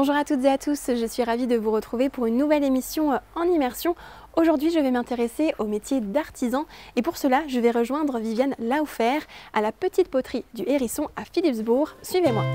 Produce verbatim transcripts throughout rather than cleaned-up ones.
Bonjour à toutes et à tous, je suis ravie de vous retrouver pour une nouvelle émission en immersion. Aujourd'hui, je vais m'intéresser au métier d'artisan et pour cela, je vais rejoindre Viviane Laufer à la petite poterie du Hérisson à Philippsbourg. Suivez-moi.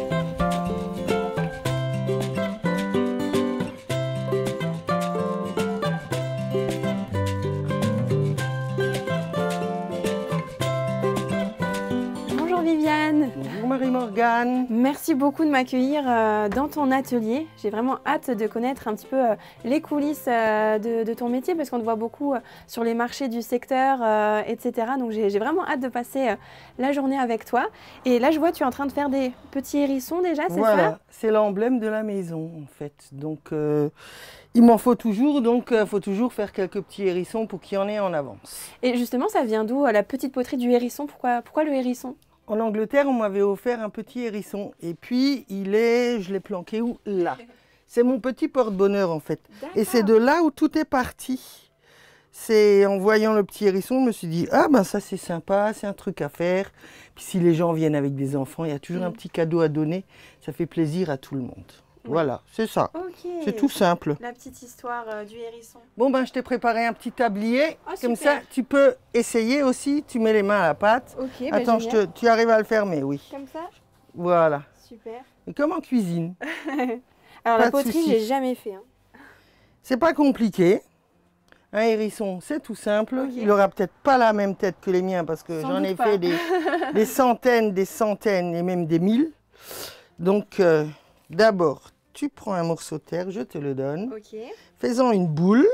Bonjour Viviane. Bonjour Marie-Morgane. Merci beaucoup de m'accueillir dans ton atelier. J'ai vraiment hâte de connaître un petit peu les coulisses de, de ton métier parce qu'on te voit beaucoup sur les marchés du secteur, et cetera. Donc j'ai vraiment hâte de passer la journée avec toi. Et là, je vois, tu es en train de faire des petits hérissons déjà, c'est voilà, ça? Voilà, c'est l'emblème de la maison en fait. Donc euh, il m'en faut toujours, donc il euh, faut toujours faire quelques petits hérissons pour qu'il y en ait en avance. Et justement, ça vient d'où la petite poterie du Hérisson? Pourquoi, pourquoi le hérisson? En Angleterre, on m'avait offert un petit hérisson. Et puis, il est, je l'ai planqué où? Là. C'est mon petit porte-bonheur, en fait. Et c'est de là où tout est parti. C'est en voyant le petit hérisson, je me suis dit, ah ben ça c'est sympa, c'est un truc à faire. Puis si les gens viennent avec des enfants, il y a toujours mmh. un petit cadeau à donner. Ça fait plaisir à tout le monde. Oui. Voilà, c'est ça. Okay. C'est tout simple. La petite histoire euh, du hérisson. Bon ben je t'ai préparé un petit tablier. Oh, comme super. ça tu peux essayer aussi. Tu mets les mains à la pâte. Okay, Attends, bah, je te, tu arrives à le fermer, oui. Comme ça. Voilà. Super. Et comme en cuisine. Alors pas la poterie, j'ai jamais fait. Hein. C'est pas compliqué. Un hérisson, c'est tout simple. Okay. Il aura peut-être pas la même tête que les miens parce que j'en ai pas. fait des, des centaines, des centaines et même des mille. Donc euh, d'abord, tu prends un morceau de terre, je te le donne. Okay. Fais-en une boule.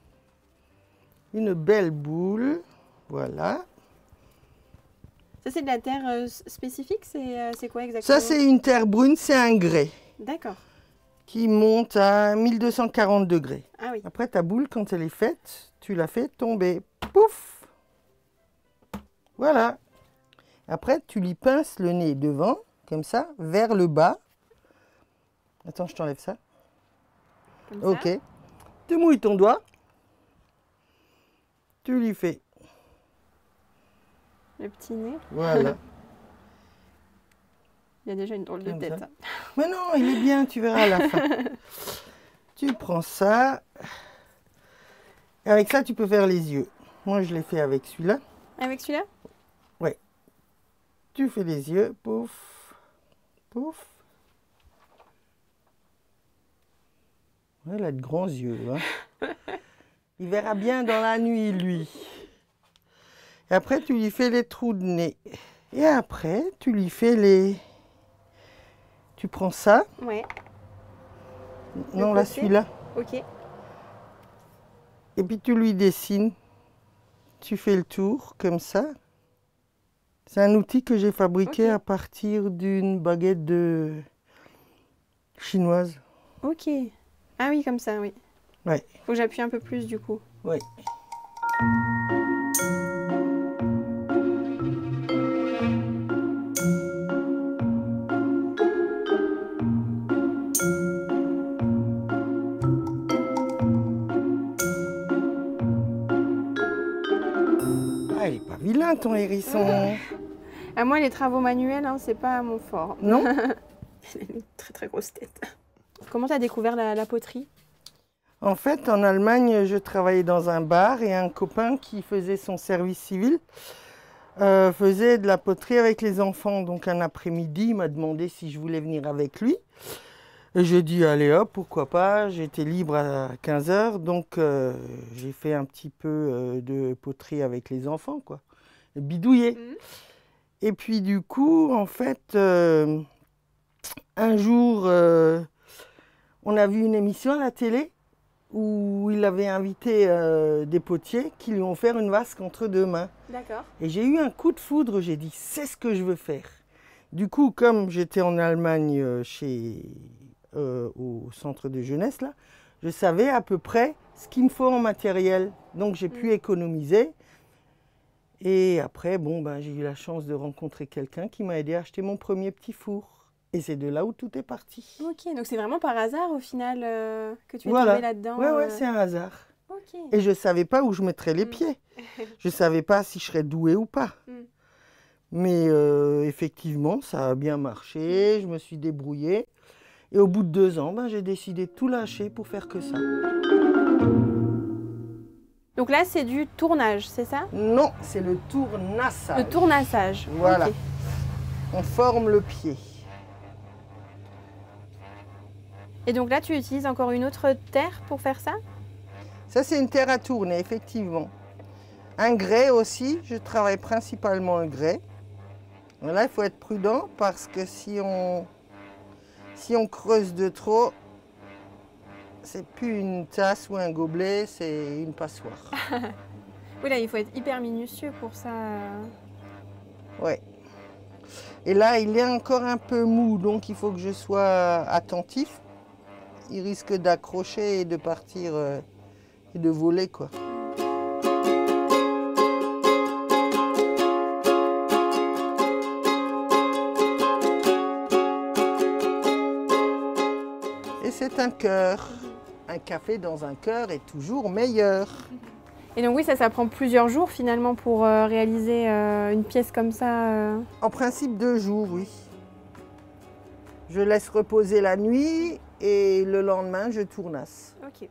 Une belle boule. Voilà. Ça, c'est de la terre euh, spécifique? C'est euh, quoi exactement? Ça, c'est une terre brune, c'est un grès. D'accord. Qui monte à mille deux cent quarante degrés. Ah oui. Après, ta boule, quand elle est faite, tu la fais tomber. Pouf! Voilà. Après, tu lui pinces le nez devant, comme ça, vers le bas. Attends, je t'enlève ça. Comme ok. Ça. Tu mouilles ton doigt. Tu lui fais. Le petit nez. Voilà. Il y a déjà une drôle de comme tête. Ça. Mais non, il est bien, tu verras à la fin. Tu prends ça. Et avec ça, tu peux faire les yeux. Moi, je l'ai fait avec celui-là. Avec celui-là? Oui. Tu fais les yeux. Pouf. Pouf. Ouais, il a de grands yeux. Hein. Il verra bien dans la nuit, lui. Et après, tu lui fais les trous de nez. Et après, tu lui fais les... Tu prends ça. Ouais. Non, là, celui-là. Ok. Et puis, tu lui dessines. Tu fais le tour, comme ça. C'est un outil que j'ai fabriqué okay. à partir d'une baguette de... chinoise. Ok. Ah oui, comme ça, oui. Ouais. Faut que j'appuie un peu plus, du coup. Oui. Ah, il est pas vilain, ton hérisson. À moi, les travaux manuels, hein, c'est pas mon fort. Non. Il a une très très grosse tête. Comment tu as découvert la, la poterie? En fait, en Allemagne, je travaillais dans un bar et un copain qui faisait son service civil euh, faisait de la poterie avec les enfants. Donc un après-midi, il m'a demandé si je voulais venir avec lui. Et j'ai dit, allez hop, pourquoi pas. J'étais libre à quinze heures, donc euh, j'ai fait un petit peu euh, de poterie avec les enfants, quoi. Bidouiller. Mmh. Et puis du coup, en fait, euh, un jour, euh, on a vu une émission à la télé où il avait invité euh, des potiers qui lui ont offert une vasque entre deux mains. D'accord. Et j'ai eu un coup de foudre, j'ai dit, c'est ce que je veux faire. Du coup, comme j'étais en Allemagne euh, chez, euh, au centre de jeunesse, là, je savais à peu près ce qu'il me faut en matériel. Donc j'ai mmh. pu économiser. Et après, bon, ben, j'ai eu la chance de rencontrer quelqu'un qui m'a aidé à acheter mon premier petit four. Et c'est de là où tout est parti. Ok, donc c'est vraiment par hasard au final euh, que tu es voilà. tombée là-dedans. Ouais, ouais, euh... c'est un hasard. Okay. Et je ne savais pas où je mettrais les pieds. Je ne savais pas si je serais douée ou pas. Mm. Mais euh, effectivement, ça a bien marché. Je me suis débrouillée. Et au bout de deux ans, ben, j'ai décidé de tout lâcher pour faire que ça. Donc là, c'est du tournage, c'est ça? Non, c'est le tournassage. Le tournassage. Voilà. Okay. On forme le pied. Et donc là, tu utilises encore une autre terre pour faire ça? Ça, c'est une terre à tourner, effectivement. Un grès aussi, je travaille principalement un grès. Là, il faut être prudent parce que si on, si on creuse de trop, c'est plus une tasse ou un gobelet, c'est une passoire. Oui, là, il faut être hyper minutieux pour ça. Ouais. Et là, il est encore un peu mou, donc il faut que je sois attentif. Il risque d'accrocher et de partir euh, et de voler, quoi. Et c'est un cœur. Un café dans un cœur est toujours meilleur. Et donc oui, ça, ça prend plusieurs jours finalement pour euh, réaliser euh, une pièce comme ça. Euh... En principe, deux jours, oui. Je laisse reposer la nuit et le lendemain, je tournasse. Ok.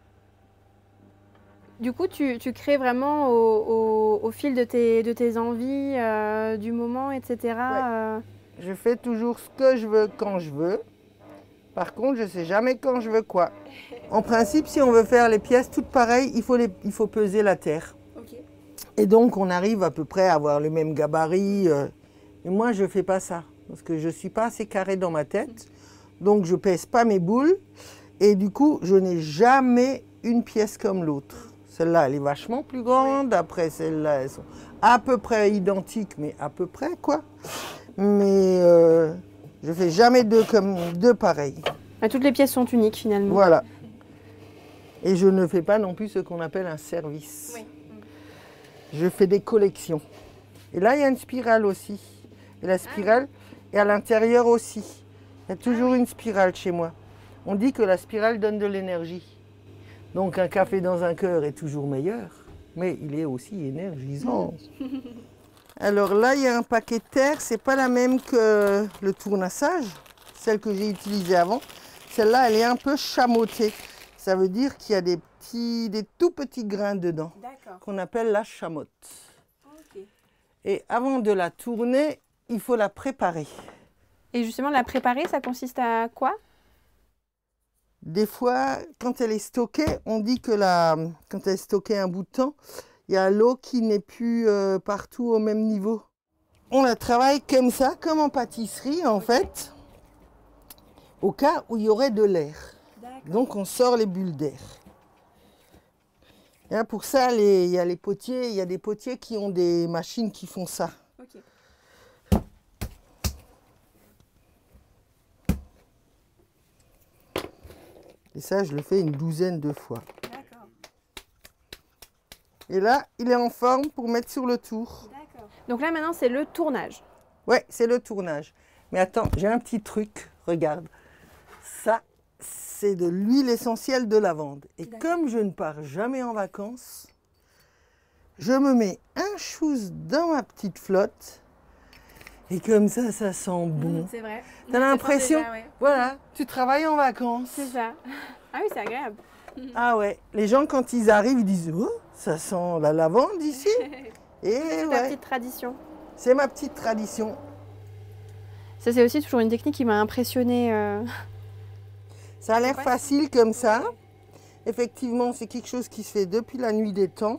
Du coup, tu, tu crées vraiment au, au, au fil de tes, de tes envies, euh, du moment, et cetera. Ouais. Euh... Je fais toujours ce que je veux quand je veux. Par contre, je ne sais jamais quand je veux quoi. En principe, si on veut faire les pièces toutes pareilles, il faut, les, il faut peser la terre. Okay. Et donc, on arrive à peu près à avoir le même gabarit. Euh, et moi, je ne fais pas ça. Parce que je ne suis pas assez carré dans ma tête. Donc, je ne pèse pas mes boules. Et du coup, je n'ai jamais une pièce comme l'autre. Celle-là, elle est vachement plus grande. Après, celle-là, elles sont à peu près identiques, mais à peu près, quoi. Mais euh, je ne fais jamais deux comme deux pareilles. Ah, toutes les pièces sont uniques, finalement. Voilà. Et je ne fais pas non plus ce qu'on appelle un service. Oui. Je fais des collections. Et là, il y a une spirale aussi. Et la spirale est à l'intérieur aussi. Il y a toujours une spirale chez moi. On dit que la spirale donne de l'énergie. Donc un café dans un cœur est toujours meilleur, mais il est aussi énergisant. Alors là, il y a un paquet de terre. C'est pas la même que le tournassage, celle que j'ai utilisée avant. Celle-là, elle est un peu chamottée. Ça veut dire qu'il y a des petits, des tout petits grains dedans, qu'on appelle la chamotte. Okay. Et avant de la tourner, il faut la préparer. Et justement, la préparer, ça consiste à quoi? Des fois, quand elle est stockée, on dit que la, quand elle est stockée un bout de temps, il y a l'eau qui n'est plus euh, partout au même niveau. On la travaille comme ça, comme en pâtisserie en okay. fait, au cas où il y aurait de l'air. Donc on sort les bulles d'air. Pour ça, les, il y a les potiers, il y a des potiers qui ont des machines qui font ça. Okay. Et ça, je le fais une douzaine de fois. Et là, il est en forme pour mettre sur le tour. Donc là, maintenant, c'est le tournage. Ouais, c'est le tournage. Mais attends, j'ai un petit truc. Regarde. Ça, c'est de l'huile essentielle de lavande. Et comme je ne pars jamais en vacances, je me mets un chouse dans ma petite flotte. Et comme ça, ça sent bon. Mmh, c'est vrai. T'as l'impression, ouais. Voilà, tu travailles en vacances. C'est ça. Ah oui, c'est agréable. Ah ouais, les gens quand ils arrivent, ils disent « Oh, ça sent la lavande ici !» Et c'est ouais, ta petite tradition. C'est ma petite tradition. Ça, c'est aussi toujours une technique qui m'a impressionnée. Euh... Ça a l'air facile comme ça. Effectivement, c'est quelque chose qui se fait depuis la nuit des temps.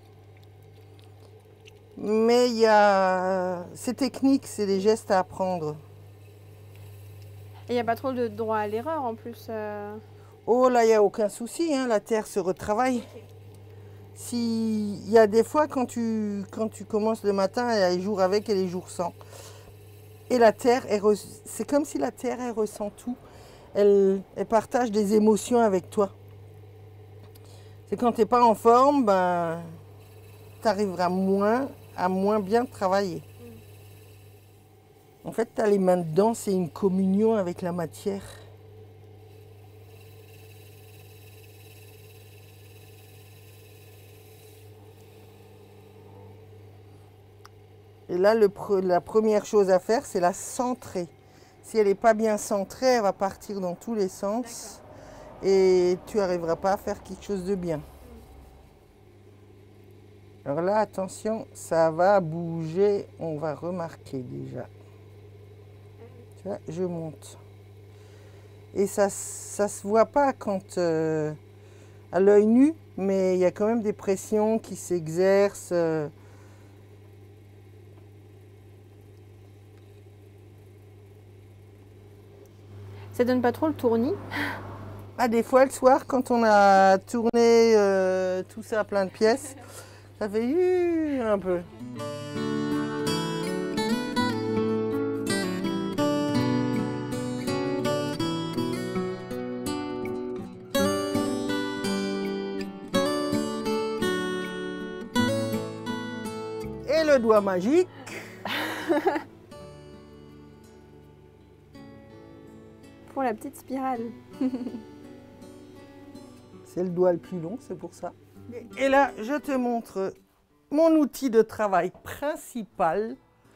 Mais il y a... Ces techniques, c'est des gestes à apprendre. Et il n'y a pas trop de droit à l'erreur en plus. Euh... Oh là, il n'y a aucun souci, hein, la terre se retravaille. Okay. Si, il y a des fois, quand tu, quand tu commences le matin, il y a les jours avec et les jours sans. Et la terre, c'est comme si la terre, elle ressent tout. Elle, elle partage des émotions avec toi. C'est quand tu n'es pas en forme, ben, tu arriveras moins, à moins bien travailler. En fait, tu as les mains dedans, c'est une communion avec la matière. Et là, le, la première chose à faire, c'est la centrer. Si elle n'est pas bien centrée, elle va partir dans tous les sens et tu n'arriveras pas à faire quelque chose de bien. Alors là, attention, ça va bouger, on va remarquer déjà. Tu vois, je monte. Et ça ne se voit pas quand euh, à l'œil nu, mais il y a quand même des pressions qui s'exercent. Euh, Ça donne pas trop le tournis? Ah, des fois, le soir, quand on a tourné euh, tout ça à plein de pièces, ça fait uh, un peu. Et le doigt magique. Pour la petite spirale. C'est le doigt le plus long, c'est pour ça. Et là, je te montre mon outil de travail principal.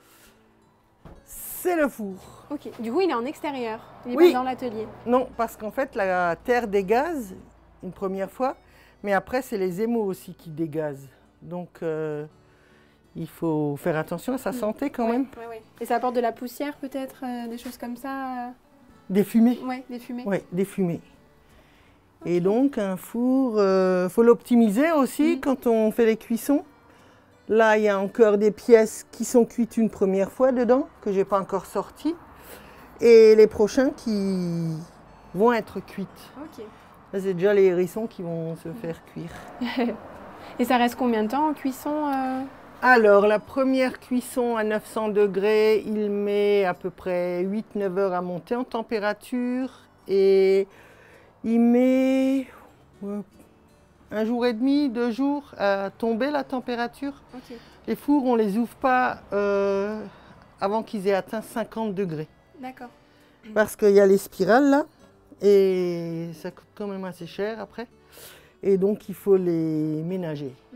C'est le four. Ok, du coup il est en extérieur, il est Oui. pas dans l'atelier. Non, parce qu'en fait, la terre dégaz une première fois, mais après, c'est les émaux aussi qui dégazent. Donc, euh, il faut faire attention à sa santé quand Ouais, même. ouais, ouais. Et ça apporte de la poussière peut-être, euh, des choses comme ça? euh... Des fumées. Ouais, des fumées. Oui, des fumées. Okay. Et donc, un four, il euh, faut l'optimiser aussi mmh. quand on fait les cuissons. Là, il y a encore des pièces qui sont cuites une première fois dedans, que je n'ai pas encore sorties. Et les prochains qui vont être cuites. Okay. Là, c'est déjà les hérissons qui vont se faire cuire. Et ça reste combien de temps en cuisson euh... Alors, la première cuisson à neuf cents degrés, il met à peu près huit neuf heures à monter en température. Et il met ouais, un jour et demi, deux jours à tomber la température. Okay. Les fours, on ne les ouvre pas euh, avant qu'ils aient atteint cinquante degrés. D'accord. Parce qu'il y a les spirales là, et ça coûte quand même assez cher après. Et donc, il faut les ménager. Mm.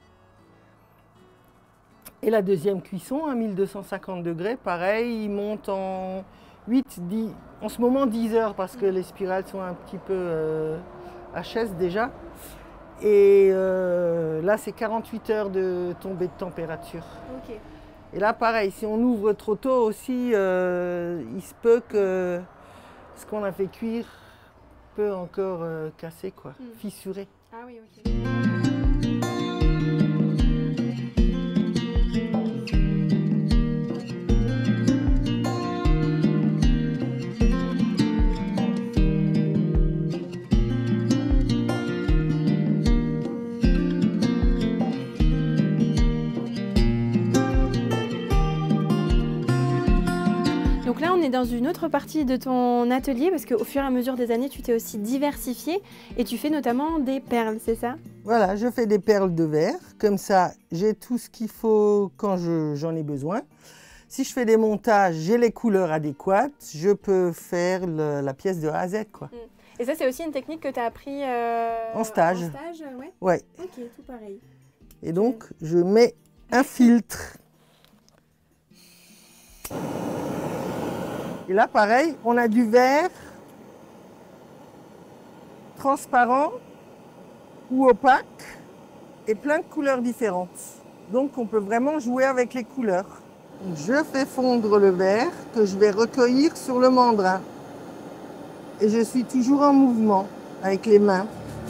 Et la deuxième cuisson à mille deux cent cinquante degrés, pareil, il monte en huit, dix, en ce moment dix heures parce que les spirales sont un petit peu euh, H S déjà. Et euh, là, c'est quarante-huit heures de tombée de température. Okay. Et là, pareil, si on ouvre trop tôt aussi, euh, il se peut que ce qu'on a fait cuire peut encore euh, casser, quoi, mm. fissurer. Ah oui, ok. Donc là, on est dans une autre partie de ton atelier parce qu'au fur et à mesure des années, tu t'es aussi diversifié et tu fais notamment des perles, c'est ça? Voilà, je fais des perles de verre. Comme ça, j'ai tout ce qu'il faut quand j'en ai besoin. Si je fais des montages, j'ai les couleurs adéquates. Je peux faire le, la pièce de A à Z, quoi. Et ça, c'est aussi une technique que tu as appris euh, en stage. En stage, ouais. Ouais. Ok, tout pareil. Et donc, je mets un filtre. Et là, pareil, on a du verre transparent ou opaque et plein de couleurs différentes. Donc, on peut vraiment jouer avec les couleurs. Je fais fondre le verre que je vais recueillir sur le mandrin. Et je suis toujours en mouvement avec les mains.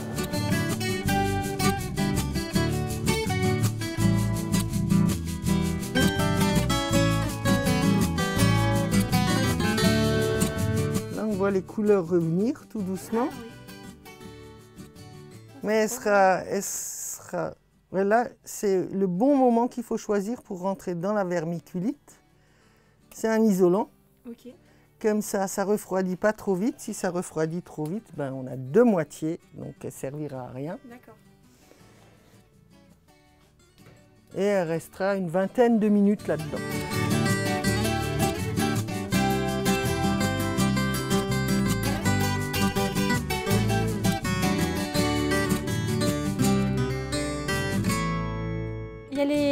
Les couleurs revenir tout doucement, mais elle sera, elle sera là, c'est le bon moment qu'il faut choisir pour rentrer dans la vermiculite. C'est un isolant, okay. Comme ça, ça refroidit pas trop vite. Si ça refroidit trop vite, ben, on a deux moitiés, donc elle servira à rien. Et elle restera une vingtaine de minutes là-dedans. Il y a les,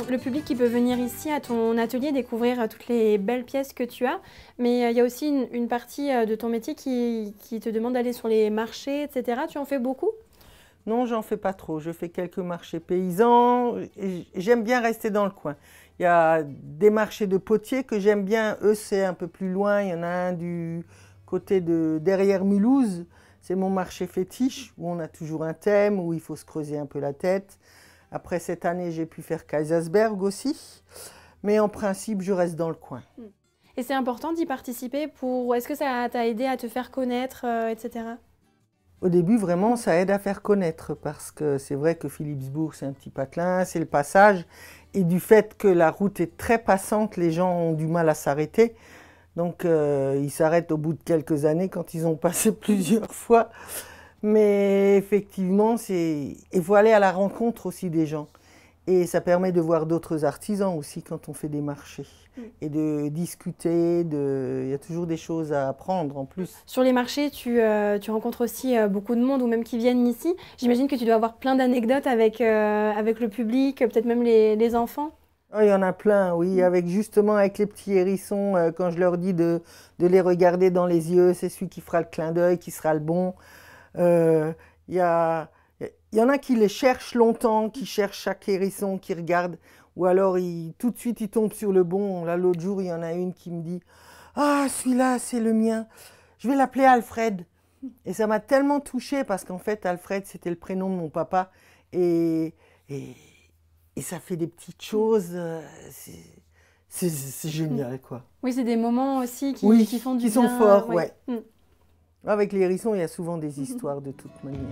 le public qui peut venir ici à ton atelier découvrir toutes les belles pièces que tu as, mais il y a aussi une, une partie de ton métier qui, qui te demande d'aller sur les marchés, et cetera. Tu en fais beaucoup? Non, j'en fais pas trop. Je fais quelques marchés paysans. J'aime bien rester dans le coin. Il y a des marchés de potiers que j'aime bien. Eux, c'est un peu plus loin. Il y en a un du côté de derrière Mulhouse. C'est mon marché fétiche où on a toujours un thème, où il faut se creuser un peu la tête. Après cette année, j'ai pu faire Kaisersberg aussi. Mais en principe, je reste dans le coin. Et c'est important d'y participer pour... Est-ce que ça t'a aidé à te faire connaître, euh, et cetera. Au début, vraiment, ça aide à faire connaître parce que c'est vrai que Philipsbourg, c'est un petit patelin, c'est le passage. Et du fait que la route est très passante, les gens ont du mal à s'arrêter. Donc, euh, ils s'arrêtent au bout de quelques années quand ils ont passé plusieurs fois. Mais effectivement, c'est... il faut aller à la rencontre aussi des gens. Et ça permet de voir d'autres artisans aussi quand on fait des marchés. Mm. Et de discuter, de... il y a toujours des choses à apprendre en plus. Sur les marchés, tu, euh, tu rencontres aussi euh, beaucoup de monde ou même qui viennent ici. J'imagine que tu dois avoir plein d'anecdotes avec, euh, avec le public, peut-être même les, les enfants. Oh, il y en a plein, oui, mm. avec justement avec les petits hérissons, euh, quand je leur dis de, de les regarder dans les yeux, c'est celui qui fera le clin d'œil, qui sera le bon. Euh, il y a... Il y en a qui les cherchent longtemps, qui cherchent chaque hérisson, qui regardent, ou alors ils, tout de suite ils tombent sur le bon. Là, l'autre jour, il y en a une qui me dit « Ah, celui-là, c'est le mien, je vais l'appeler Alfred ». Et ça m'a tellement touchée parce qu'en fait, Alfred, c'était le prénom de mon papa. Et, et, et ça fait des petites choses, euh, c'est génial, quoi. Oui, c'est des moments aussi qui, oui, qui font du qui bien. sont forts, ouais. ouais. Mm. Avec les hérissons, il y a souvent des histoires de toute manière.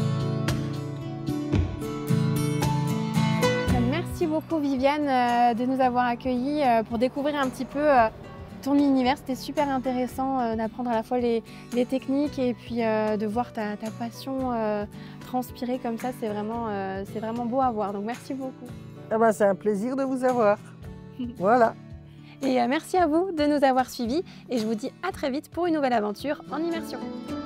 Merci beaucoup Viviane euh, de nous avoir accueillis euh, pour découvrir un petit peu euh, ton univers. C'était super intéressant euh, d'apprendre à la fois les, les techniques et puis euh, de voir ta, ta passion euh, transpirer comme ça. C'est vraiment, euh, c'est vraiment beau à voir. Donc merci beaucoup. Ah ben, c'est un plaisir de vous avoir. Voilà. Et euh, merci à vous de nous avoir suivis et je vous dis à très vite pour une nouvelle aventure en immersion.